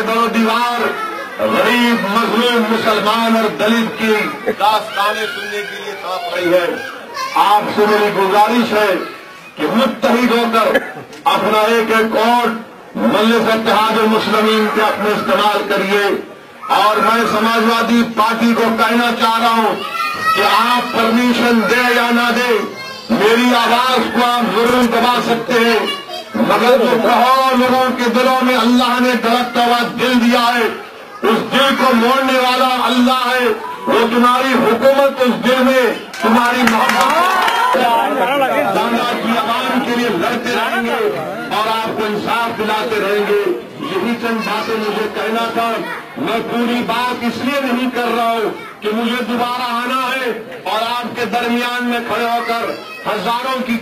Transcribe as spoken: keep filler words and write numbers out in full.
दो दीवार गरीब मजलूम मुसलमान और दलित की दास्तानें सुनने के लिए तड़प रही है। आपसे मेरी गुजारिश है कि मुत्तहिद होकर अपना एक एक वोट मजलिस इत्तेहाद मुस्लिमीन के अपने इस्तेमाल करिए। और मैं समाजवादी पार्टी को कहना चाह रहा हूं कि आप परमिशन दे या ना दे, मेरी आवाज को आप जरूर दबा सकते हैं, मगर जो करोड़ों लोगों के दिलों में अल्लाह ने धड़कता हुआ दिल दिया है, उस दिल को मोड़ने वाला अल्लाह है। वो तुम्हारी हुकूमत उस दिल में तुम्हारी मोहब्बत की आवाम के लिए लड़ते रहेंगे और आपको इंसाफ दिलाते रहेंगे। यही चंद बातें मुझे कहना था। मैं पूरी बात इसलिए नहीं कर रहा हूं कि मुझे दोबारा आना है और आपके दरमियान में खड़े होकर हजारों की